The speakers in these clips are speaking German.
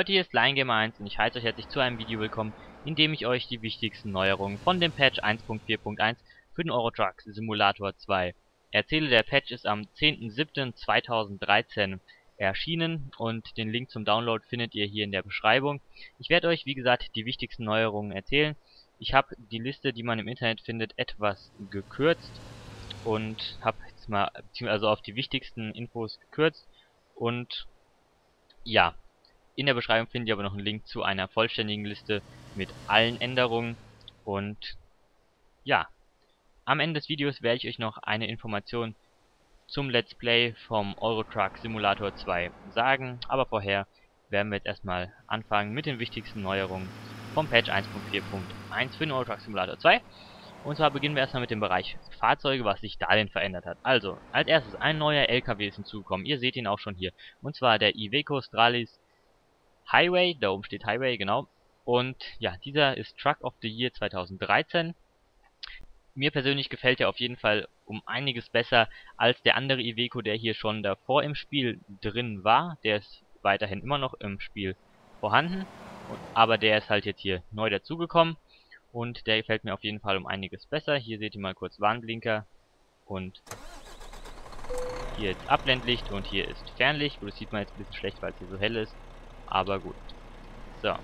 Leute, hier ist LionGamer1 und ich heiße euch herzlich zu einem Video willkommen, in dem ich euch die wichtigsten Neuerungen von dem Patch 1.4.1 für den Euro Truck Simulator 2 erzähle. Der Patch ist am 10.07.2013 erschienen und den Link zum Download findet ihr hier in der Beschreibung. Ich werde euch, wie gesagt, die wichtigsten Neuerungen erzählen. Ich habe die Liste, die man im Internet findet, etwas gekürzt und habe jetzt mal also auf die wichtigsten Infos gekürzt. Und ja, in der Beschreibung findet ihr aber noch einen Link zu einer vollständigen Liste mit allen Änderungen. Und ja, am Ende des Videos werde ich euch noch eine Information zum Let's Play vom Euro Truck Simulator 2 sagen. Aber vorher werden wir jetzt erstmal anfangen mit den wichtigsten Neuerungen vom Patch 1.4.1 für den Euro Truck Simulator 2. Und zwar beginnen wir erstmal mit dem Bereich Fahrzeuge, was sich da denn verändert hat. Also, als erstes ein neuer LKW ist hinzugekommen. Ihr seht ihn auch schon hier. Und zwar der Iveco Stralis Highway. Da oben steht Highway, genau. Und ja, dieser ist Truck of the Year 2013. Mir persönlich gefällt er auf jeden Fall um einiges besser als der andere Iveco, der hier schon davor im Spiel drin war. Der ist weiterhin immer noch im Spiel vorhanden. Aber der ist halt jetzt hier neu dazugekommen. Und der gefällt mir auf jeden Fall um einiges besser. Hier seht ihr mal kurz Warnblinker. Und hier ist Abblendlicht und hier ist Fernlicht. Gut, das sieht man jetzt ein bisschen schlecht, weil es hier so hell ist. Aber gut. So.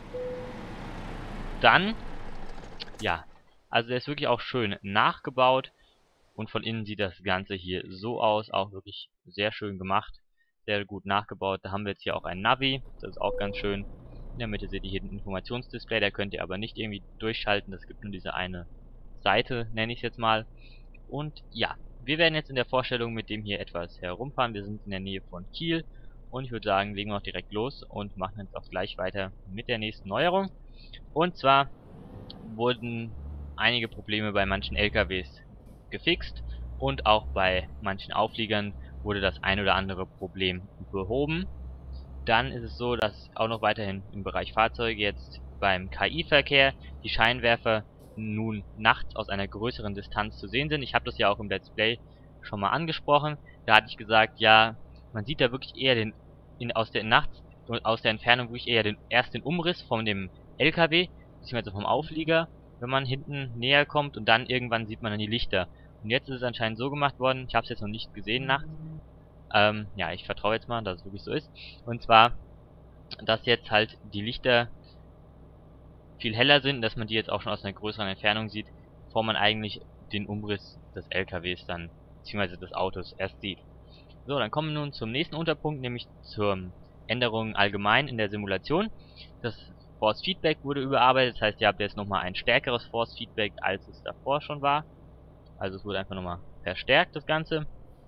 Dann, ja, also der ist wirklich auch schön nachgebaut. Und von innen sieht das Ganze hier so aus. Auch wirklich sehr schön gemacht. Sehr gut nachgebaut. Da haben wir jetzt hier auch ein Navi. Das ist auch ganz schön. In der Mitte seht ihr hier ein Informationsdisplay, da könnt ihr aber nicht irgendwie durchschalten, das gibt nur diese eine Seite, nenne ich es jetzt mal. Und ja, wir werden jetzt in der Vorstellung mit dem hier etwas herumfahren. Wir sind in der Nähe von Kiel und ich würde sagen, legen wir auch direkt los und machen jetzt auch gleich weiter mit der nächsten Neuerung. Und zwar wurden einige Probleme bei manchen LKWs gefixt und auch bei manchen Aufliegern wurde das ein oder andere Problem behoben. Dann ist es so, dass auch noch weiterhin im Bereich Fahrzeuge jetzt beim KI-Verkehr die Scheinwerfer nun nachts aus einer größeren Distanz zu sehen sind. Ich habe das ja auch im Let's Play schon mal angesprochen. Da hatte ich gesagt, ja, man sieht da wirklich eher aus der Entfernung wirklich eher erst den Umriss von dem LKW, beziehungsweise vom Auflieger, wenn man hinten näher kommt, und dann irgendwann sieht man dann die Lichter. Und jetzt ist es anscheinend so gemacht worden, ich habe es jetzt noch nicht gesehen nachts. Ja, ich vertraue jetzt mal, dass es wirklich so ist. Und zwar, dass jetzt halt die Lichter viel heller sind, dass man die jetzt auch schon aus einer größeren Entfernung sieht, bevor man eigentlich den Umriss des LKWs dann, beziehungsweise des Autos erst sieht. So, dann kommen wir nun zum nächsten Unterpunkt, nämlich zur Änderung allgemein in der Simulation. Das Force Feedback wurde überarbeitet, das heißt, ihr habt jetzt nochmal ein stärkeres Force Feedback, als es davor schon war. Also es wurde einfach nochmal verstärkt, das Ganze.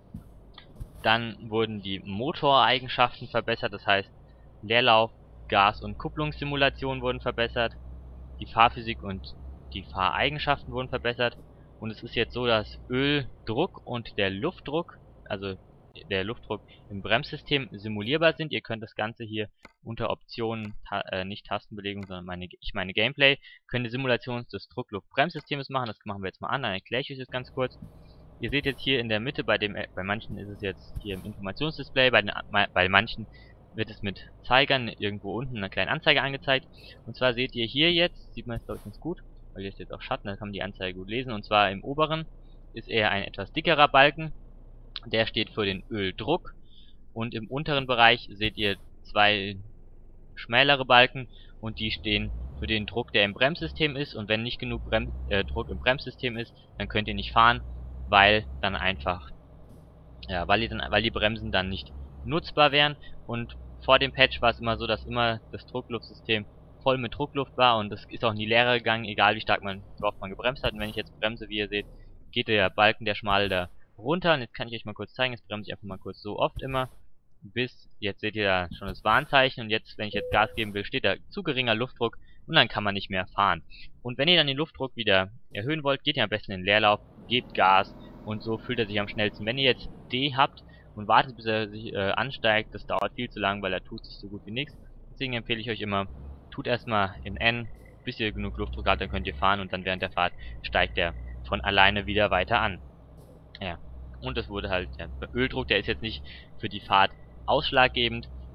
Dann wurden die Motoreigenschaften verbessert, das heißt Leerlauf, Gas- und Kupplungssimulation wurden verbessert, die Fahrphysik und die Fahreigenschaften wurden verbessert und es ist jetzt so, dass Öldruck und der Luftdruck, also der Luftdruck im Bremssystem, simulierbar sind. Ihr könnt das Ganze hier unter Optionen, nicht Tastenbelegung, sondern ich meine Gameplay, könnt ihr Simulation des Druckluft-Bremssystems machen. Das machen wir jetzt mal an, dann erkläre ich euch das ganz kurz. Ihr seht jetzt hier in der Mitte, bei manchen ist es jetzt hier im Informationsdisplay, bei manchen wird es mit Zeigern irgendwo unten eine kleine Anzeige angezeigt. Und zwar seht ihr hier jetzt, sieht man jetzt glaube ich ganz gut, weil hier ist jetzt auch Schatten, da kann man die Anzeige gut lesen. Und zwar im oberen ist eher ein etwas dickerer Balken, der steht für den Öldruck. Und im unteren Bereich seht ihr zwei schmälere Balken und die stehen für den Druck, der im Bremssystem ist. Und wenn nicht genug Druck im Bremssystem ist, dann könnt ihr nicht fahren, weil dann einfach, ja, weil die Bremsen dann nicht nutzbar wären. Und vor dem Patch war es immer so, dass immer das Druckluftsystem voll mit Druckluft war und das ist auch nie leerer gegangen, egal wie stark wie oft man gebremst hat. Und wenn ich jetzt bremse, wie ihr seht, geht der Balken, der schmale, da runter. Und jetzt kann ich euch mal kurz zeigen, jetzt bremse ich einfach mal kurz so oft immer, bis, jetzt seht ihr da schon das Warnzeichen, und jetzt, wenn ich jetzt Gas geben will, steht da zu geringer Luftdruck und dann kann man nicht mehr fahren. Und wenn ihr dann den Luftdruck wieder erhöhen wollt, geht ihr am besten in den Leerlauf, gebt Gas und so fühlt er sich am schnellsten. Wenn ihr jetzt D habt und wartet, bis er sich ansteigt, das dauert viel zu lang, weil er tut sich so gut wie nichts. Deswegen empfehle ich euch immer, tut erstmal in N, bis ihr genug Luftdruck habt, dann könnt ihr fahren und dann während der Fahrt steigt er von alleine wieder weiter an. Ja. Und das wurde halt, der Öldruck, der ist jetzt nicht für die Fahrt ausschlaggebend,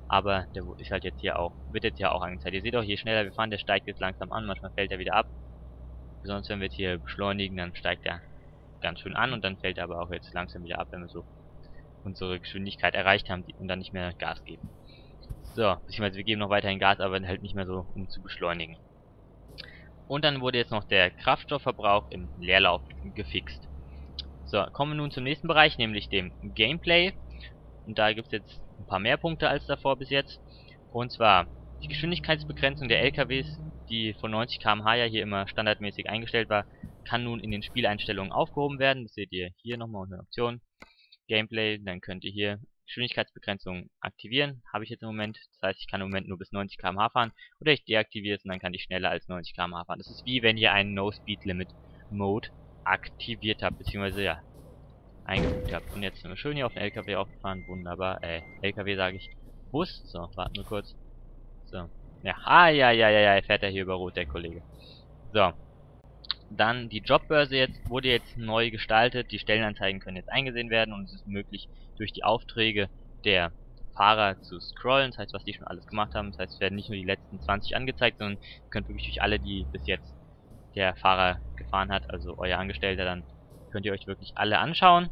aber der ist halt jetzt hier auch, wird jetzt ja auch angezeigt. Ihr seht auch, je schneller wir fahren, der steigt jetzt langsam an, manchmal fällt er wieder ab. Besonders wenn wir jetzt hier beschleunigen, dann steigt er ganz schön an und dann fällt er aber auch jetzt langsam wieder ab, wenn wir so unsere Geschwindigkeit erreicht haben und dann nicht mehr Gas geben. So, beziehungsweise wir geben noch weiterhin Gas, aber halt nicht mehr so, um zu beschleunigen. Und dann wurde jetzt noch der Kraftstoffverbrauch im Leerlauf gefixt. So, kommen wir nun zum nächsten Bereich, nämlich dem Gameplay. Und da gibt es jetzt ein paar mehr Punkte als davor bis jetzt. Und zwar die Geschwindigkeitsbegrenzung der LKWs, die von 90 km/h ja hier immer standardmäßig eingestellt war, kann nun in den Spieleinstellungen aufgehoben werden. Das seht ihr hier nochmal unter Optionen. Gameplay, dann könnt ihr hier Geschwindigkeitsbegrenzung aktivieren. Habe ich jetzt im Moment. Das heißt, ich kann im Moment nur bis 90 km/h fahren. Oder ich deaktiviere es und dann kann ich schneller als 90 km/h fahren. Das ist wie wenn ihr einen No-Speed-Limit-Mode aktiviert habt, beziehungsweise ja, eingefügt habt. Und jetzt sind wir schön hier auf den LKW aufgefahren. Wunderbar. LKW sage ich. Bus. So, warten wir kurz. So. Ja, ja, fährt er hier über Rot, der Kollege. So. Dann die Jobbörse wurde jetzt neu gestaltet. Die Stellenanzeigen können jetzt eingesehen werden und es ist möglich, durch die Aufträge der Fahrer zu scrollen. Das heißt, was die schon alles gemacht haben. Das heißt, es werden nicht nur die letzten 20 angezeigt, sondern ihr könnt wirklich durch alle, die bis jetzt der Fahrer gefahren hat, also euer Angestellter, dann könnt ihr euch wirklich alle anschauen.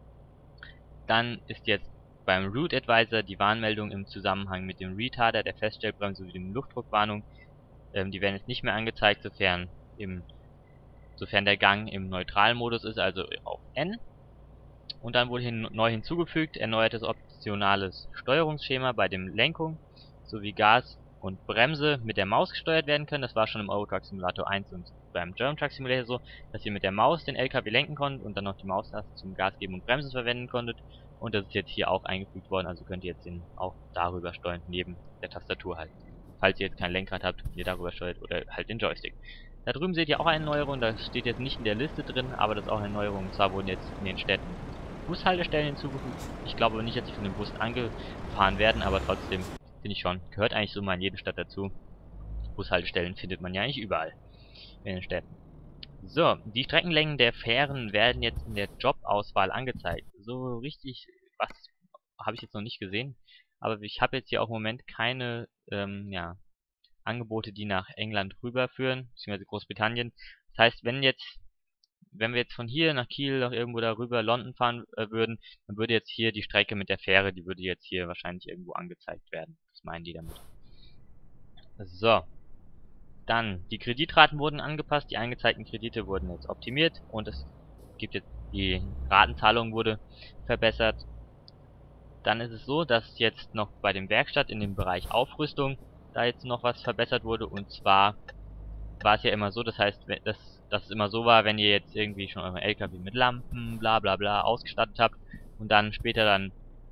Dann ist jetzt beim Route Advisor die Warnmeldung im Zusammenhang mit dem Retarder, der Feststellbremse sowie dem Luftdruckwarnung. Die werden jetzt nicht mehr angezeigt, sofern der Gang im Neutralmodus ist, also auf N. Und dann wurde neu hinzugefügt, erneuertes optionales Steuerungsschema bei dem Lenkung sowie Gas und Bremse mit der Maus gesteuert werden können. Das war schon im Euro Truck Simulator 1 und beim German Truck Simulator so, dass ihr mit der Maus den LKW lenken konntet und dann noch die Maustaste zum Gas geben und Bremsen verwenden konntet. Und das ist jetzt hier auch eingefügt worden, also könnt ihr jetzt auch darüber steuern, neben der Tastatur halt. Falls ihr jetzt kein Lenkrad habt, ihr darüber steuert oder halt den Joystick. Da drüben seht ihr auch eine Neuerung, das steht jetzt nicht in der Liste drin, aber das ist auch eine Neuerung. Und zwar wurden jetzt in den Städten Bushaltestellen hinzugefügt. Ich glaube aber nicht, dass sie von den Bussen angefahren werden, aber trotzdem finde ich schon, gehört eigentlich so mal in jede Stadt dazu. Bushaltestellen findet man ja eigentlich überall in den Städten. So, die Streckenlängen der Fähren werden jetzt in der Jobauswahl angezeigt. So richtig, was habe ich jetzt noch nicht gesehen, aber ich habe jetzt hier auch im Moment keine Angebote, die nach England rüberführen, beziehungsweise Großbritannien. Das heißt, wenn wir jetzt von hier nach Kiel, nach irgendwo darüber London fahren würden, dann würde jetzt hier die Strecke mit der Fähre, die würde jetzt hier wahrscheinlich irgendwo angezeigt werden. Was meinen die damit? So. Dann, die Kreditraten wurden angepasst, die angezeigten Kredite wurden jetzt optimiert und es gibt jetzt, die Ratenzahlung wurde verbessert. Dann ist es so, dass jetzt noch bei dem Werkstatt in dem Bereich Aufrüstung da jetzt noch was verbessert wurde, und zwar war es ja immer so, das heißt, dass es immer so war, wenn ihr jetzt irgendwie schon euren LKW mit Lampen, bla bla bla ausgestattet habt und dann später dann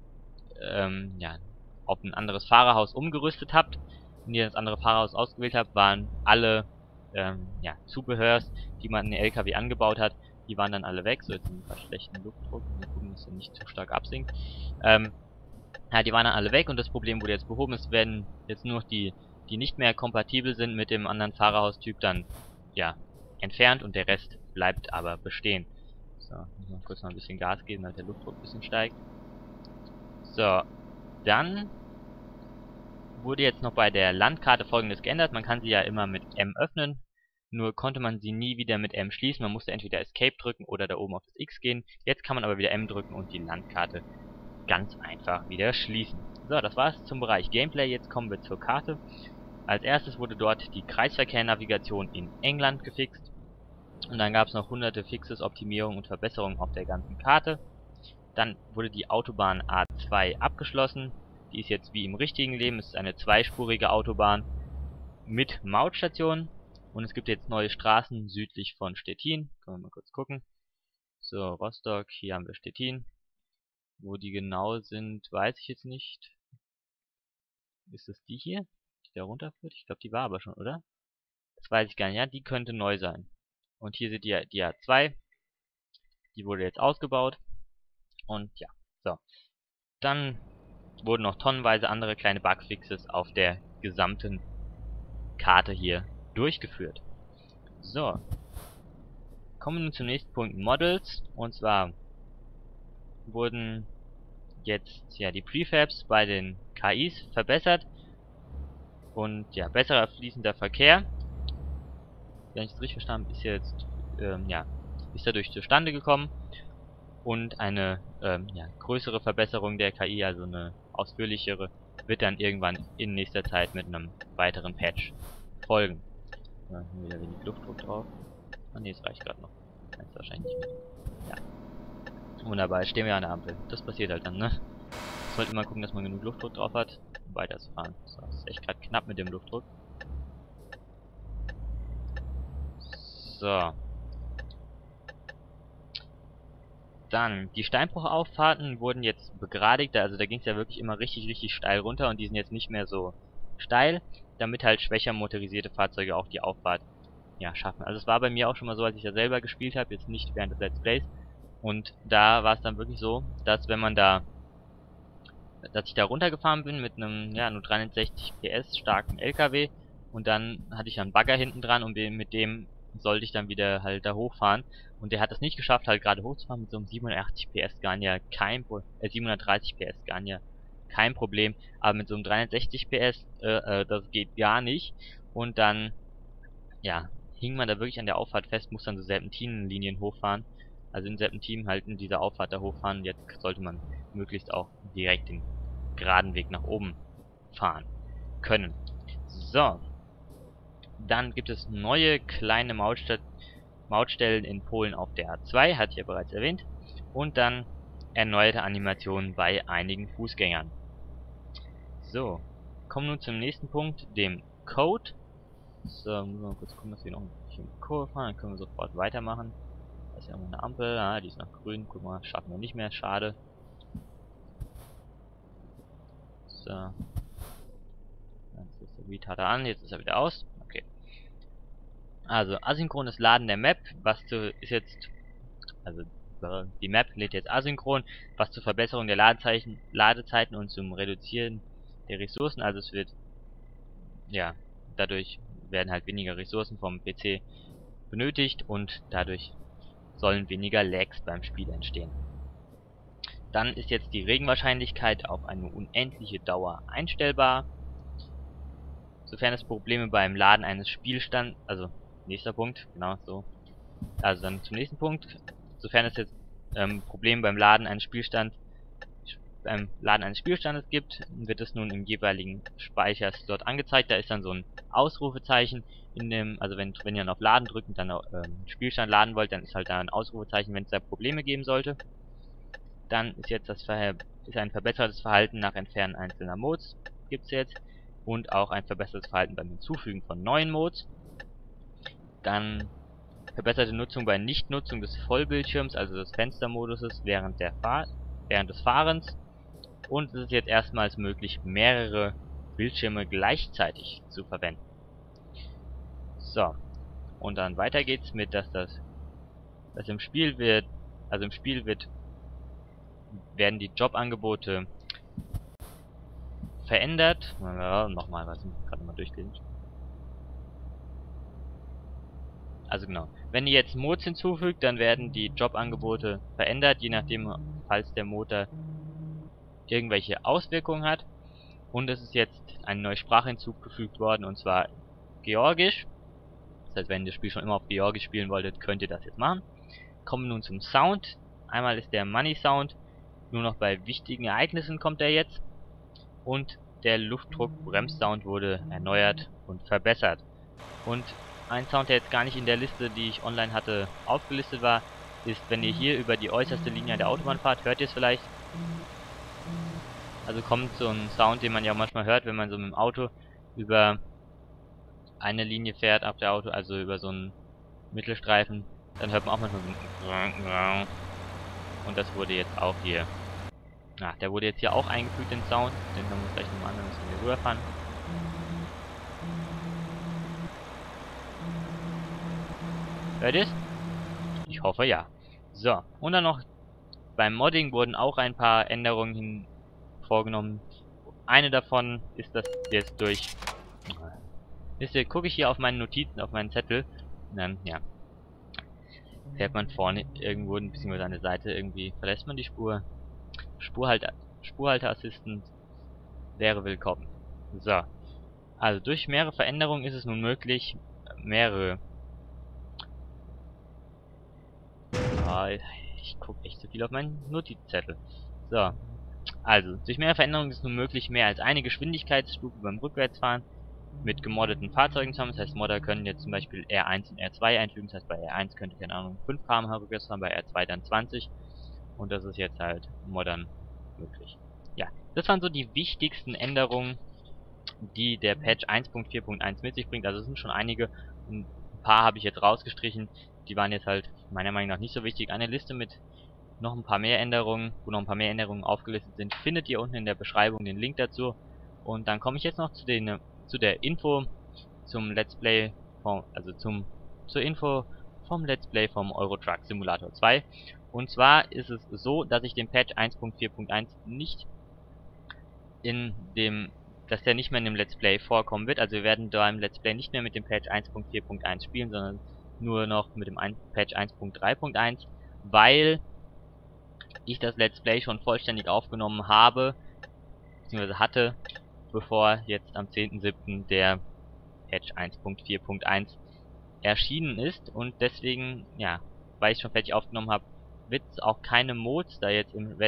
auf ein anderes Fahrerhaus umgerüstet habt und ihr das andere Fahrerhaus ausgewählt habt, waren alle Zubehörs, die man in den LKW angebaut hat, die waren dann alle weg. So, jetzt ein paar schlechten Luftdruck, wir gucken, dass er nicht zu stark absinkt. Die waren dann alle weg und das Problem wurde jetzt behoben. Es werden jetzt nur noch die nicht mehr kompatibel sind mit dem anderen Fahrerhaustyp, dann entfernt und der Rest bleibt aber bestehen. So, muss noch kurz noch ein bisschen Gas geben, damit der Luftdruck ein bisschen steigt. So, dann wurde jetzt noch bei der Landkarte Folgendes geändert. Man kann sie ja immer mit M öffnen, nur konnte man sie nie wieder mit M schließen. Man musste entweder Escape drücken oder da oben auf das X gehen. Jetzt kann man aber wieder M drücken und die Landkarte ganz einfach wieder schließen. So, das war's zum Bereich Gameplay. Jetzt kommen wir zur Karte. Als erstes wurde dort die Kreisverkehrnavigation in England gefixt. Und dann gab es noch hunderte Fixes, Optimierungen und Verbesserungen auf der ganzen Karte. Dann wurde die Autobahn A2 abgeschlossen. Die ist jetzt wie im richtigen Leben. Es ist eine zweispurige Autobahn mit Mautstation. Und es gibt jetzt neue Straßen südlich von Stettin. Können wir mal kurz gucken. So, Rostock, hier haben wir Stettin. Wo die genau sind, weiß ich jetzt nicht. Ist das die hier, die da runterführt? Ich glaube, die war aber schon, oder? Das weiß ich gar nicht. Ja, die könnte neu sein. Und hier seht ihr die A2. Die wurde jetzt ausgebaut. Und ja, so. Dann wurden noch tonnenweise andere kleine Bugfixes auf der gesamten Karte hier durchgeführt. So. Kommen wir nun zum nächsten Punkt, Models. Und zwar wurden jetzt die Prefabs bei den KIs verbessert. Und ja, besserer fließender Verkehr, wenn ich es richtig verstanden habe, ist jetzt, ist dadurch zustande gekommen. Und eine ja, größere Verbesserung der KI, also eine ausführlichere, wird dann irgendwann in nächster Zeit mit einem weiteren Patch folgen. Ja, wieder wenig Luftdruck drauf. Ah ne, es reicht gerade noch. Meinst du wahrscheinlich nicht mehr. Ja. Wunderbar, jetzt stehen wir an der Ampel. Das passiert halt dann, ne? Sollte immer gucken, dass man genug Luftdruck drauf hat, um weiterzufahren. So, das ist echt gerade knapp mit dem Luftdruck. So. Dann, die Steinbruchauffahrten wurden jetzt begradigt, also da ging es ja wirklich immer richtig steil runter und die sind jetzt nicht mehr so steil, damit halt schwächer motorisierte Fahrzeuge auch die Auffahrt ja, schaffen. Also es war bei mir auch schon mal so, als ich da selber gespielt habe, jetzt nicht während des Let's Plays. Und da war es dann wirklich so, dass dass ich da runtergefahren bin mit einem, ja, nur 360 PS starken LKW und dann hatte ich einen Bagger hinten dran und mit dem sollte ich dann wieder halt da hochfahren und der hat es nicht geschafft, halt gerade hochzufahren mit so einem 87 PS Scania 730 PS Scania kein Problem, aber mit so einem 360 PS, das geht gar nicht und dann, ja, hing man da wirklich an der Auffahrt fest, muss dann so Serpentinenlinien hochfahren, also in Serpentinen halt in dieser Auffahrt da hochfahren. Jetzt sollte man möglichst auch direkt den geraden Weg nach oben fahren können. So, dann gibt es neue kleine Mautstellen in Polen auf der A2, hatte ich ja bereits erwähnt, und dann erneuerte Animationen bei einigen Fußgängern. So, kommen nun zum nächsten Punkt, dem Code. So, müssen wir mal kurz gucken, dass wir noch ein bisschen Kurve fahren, dann können wir sofort weitermachen. Da ist ja immer eine Ampel, ah, die ist noch grün, guck mal, schaffen wir nicht mehr, schade. So. Jetzt ist der Retarder an, jetzt ist er wieder aus. Okay. Also, asynchrones Laden der Map, ist jetzt, also die Map lädt jetzt asynchron, was zur Verbesserung der Ladezeiten und zum Reduzieren der Ressourcen, also es wird, ja, dadurch werden halt weniger Ressourcen vom PC benötigt und dadurch sollen weniger Lags beim Spiel entstehen. Dann ist jetzt die Regenwahrscheinlichkeit auf eine unendliche Dauer einstellbar. Sofern es Probleme beim Laden eines Spielstands, also nächster Punkt, genau so. Also dann zum nächsten Punkt. Sofern es jetzt Probleme beim Laden eines Spielstandes gibt, wird es nun im jeweiligen Speicherslot angezeigt. Da ist dann so ein Ausrufezeichen in dem, also wenn ihr dann auf Laden drückt und dann Spielstand laden wollt, dann ist halt da ein Ausrufezeichen, wenn es da Probleme geben sollte. Dann ist jetzt ein verbessertes Verhalten nach Entfernen einzelner Modes gibt's jetzt und auch ein verbessertes Verhalten beim Hinzufügen von neuen Modes. Dann verbesserte Nutzung bei Nichtnutzung des Vollbildschirms, also des Fenstermoduses während des Fahrens. Und es ist jetzt erstmals möglich, mehrere Bildschirme gleichzeitig zu verwenden. So. Und dann weiter geht's mit, dass im Spiel werden die Jobangebote verändert. Nochmal, was ich gerade mal durchgelesen. Also genau. Wenn ihr jetzt Mods hinzufügt, dann werden die Jobangebote verändert, je nachdem, falls der Motor irgendwelche Auswirkungen hat. Und es ist jetzt eine neue Sprache hinzugefügt worden, und zwar Georgisch. Das heißt, wenn ihr das Spiel schon immer auf Georgisch spielen wolltet, könnt ihr das jetzt machen. Kommen wir nun zum Sound. Einmal ist der Money Sound nur noch bei wichtigen Ereignissen kommt er jetzt. Und der Luftdruck-Bremssound wurde erneuert und verbessert. Und ein Sound, der jetzt gar nicht in der Liste, die ich online hatte, aufgelistet war, ist, wenn ihr hier über die äußerste Linie der Autobahn fahrt, hört ihr es vielleicht. Also kommt so ein Sound, den man ja auch manchmal hört, wenn man so mit dem Auto über eine Linie fährt auf der also über so einen Mittelstreifen, dann hört man auch manchmal so ein und das wurde jetzt auch hier. Ach, der wurde jetzt hier auch eingefügt, den Sound. Den hören wir uns gleich nochmal an, dann müssen wir rüberfahren. Hört ihr es? Ich hoffe ja. So, und dann noch beim Modding wurden auch ein paar Änderungen vorgenommen. Eine davon ist, dass jetzt gucke ich hier auf meine Notizen, auf meinen Zettel, und dann, ja, fährt man vorne irgendwo, beziehungsweise an der Seite irgendwie, verlässt man die Spur. Spurhalter Assistant wäre willkommen. So. Also durch mehrere Veränderungen ist es nun möglich, mehrere... Ah, ich gucke echt zu viel auf meinen Notizzettel. So. Also, durch mehrere Veränderungen ist es nun möglich, mehr als eine Geschwindigkeitsstufe beim Rückwärtsfahren mit gemoddeten Fahrzeugen zu haben. Das heißt, Modder können jetzt zum Beispiel R1 und R2 einfügen. Das heißt, bei R1 könnt ihr, keine Ahnung, 5 km/h rückwärts fahren, bei R2 dann 20. Und das ist jetzt halt modern möglich. Ja, das waren so die wichtigsten Änderungen, die der Patch 1.4.1 mit sich bringt. Also es sind schon einige, ein paar habe ich jetzt rausgestrichen, die waren jetzt halt meiner Meinung nach nicht so wichtig. Eine Liste mit noch ein paar mehr Änderungen, wo noch ein paar mehr Änderungen aufgelistet sind, findet ihr unten in der Beschreibung den Link dazu. Und dann komme ich jetzt noch zu der Info zum Let's Play, zur Info vom Let's Play vom Euro Truck Simulator 2. Und zwar ist es so, dass ich den Patch 1.4.1 nicht in dem, dass der nicht mehr in dem Let's Play vorkommen wird. Also wir werden da im Let's Play nicht mehr mit dem Patch 1.4.1 spielen, sondern nur noch mit dem Patch 1.3.1, weil ich das Let's Play schon vollständig aufgenommen habe, beziehungsweise hatte, bevor jetzt am 10.07. der Patch 1.4.1 erschienen ist. Und deswegen, ja, weil ich schon fertig aufgenommen habe, werden auch keine Mods da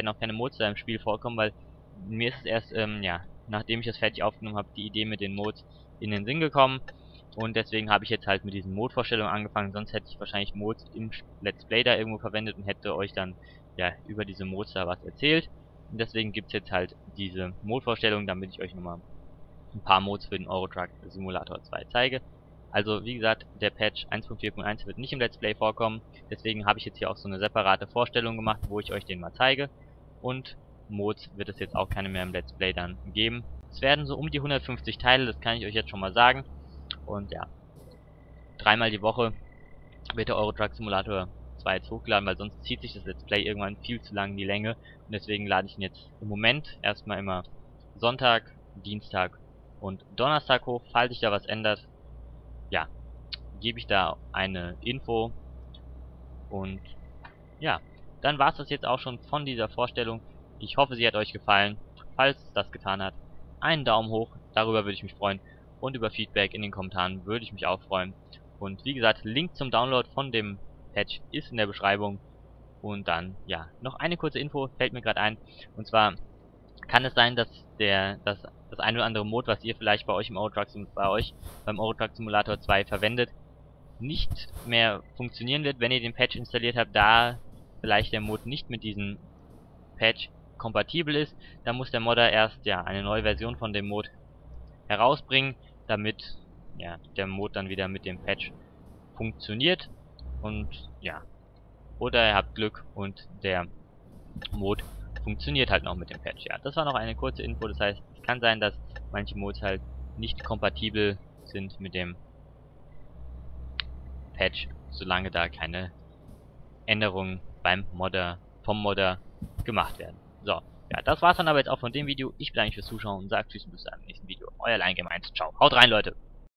im Spiel vorkommen, weil mir ist es erst, ja, nachdem ich das fertig aufgenommen habe, die Idee mit den Mods in den Sinn gekommen. Und deswegen habe ich jetzt halt mit diesen Mod-Vorstellungen angefangen, sonst hätte ich wahrscheinlich Mods im Let's Play da irgendwo verwendet und hätte euch dann, ja, über diese Mods da was erzählt. Und deswegen gibt es jetzt halt diese Mod-Vorstellung, damit ich euch nochmal ein paar Mods für den Euro Truck Simulator 2 zeige. Also wie gesagt, der Patch 1.4.1 wird nicht im Let's Play vorkommen, deswegen habe ich jetzt hier auch so eine separate Vorstellung gemacht, wo ich euch den mal zeige. Und Mods wird es jetzt auch keine mehr im Let's Play dann geben. Es werden so um die 150 Teile, das kann ich euch jetzt schon mal sagen. Und ja, dreimal die Woche wird der Euro Truck Simulator 2 jetzt hochgeladen, weil sonst zieht sich das Let's Play irgendwann viel zu lang in die Länge. Und deswegen lade ich ihn jetzt im Moment erstmal immer Sonntag, Dienstag und Donnerstag hoch. Falls sich da was ändert, ja, gebe ich da eine Info. Und ja, dann war es das jetzt auch schon von dieser Vorstellung. Ich hoffe, sie hat euch gefallen. Falls es das getan hat, einen Daumen hoch, darüber würde ich mich freuen. Und über Feedback in den Kommentaren würde ich mich auch freuen. Und wie gesagt, Link zum Download von dem Patch ist in der Beschreibung. Und dann, ja, noch eine kurze Info fällt mir gerade ein. Und zwar kann es sein, dass das ein oder andere Mod, was ihr vielleicht bei euch beim Euro Truck Simulator 2 verwendet, nicht mehr funktionieren wird, wenn ihr den Patch installiert habt, da vielleicht der Mod nicht mit diesem Patch kompatibel ist. Da muss der Modder erst, ja, eine neue Version von dem Mod herausbringen, damit, ja, der Mod dann wieder mit dem Patch funktioniert. Und ja, oder ihr habt Glück und der Mod funktioniert halt noch mit dem Patch. Ja, das war noch eine kurze Info. Das heißt, es kann sein, dass manche Mods halt nicht kompatibel sind mit dem Patch, solange da keine Änderungen vom Modder gemacht werden. So, ja, das war's dann aber jetzt auch von dem Video. Ich bedanke mich fürs Zuschauen und sage tschüss und bis zum nächsten Video. Euer LionGame 1. Ciao. Haut rein, Leute.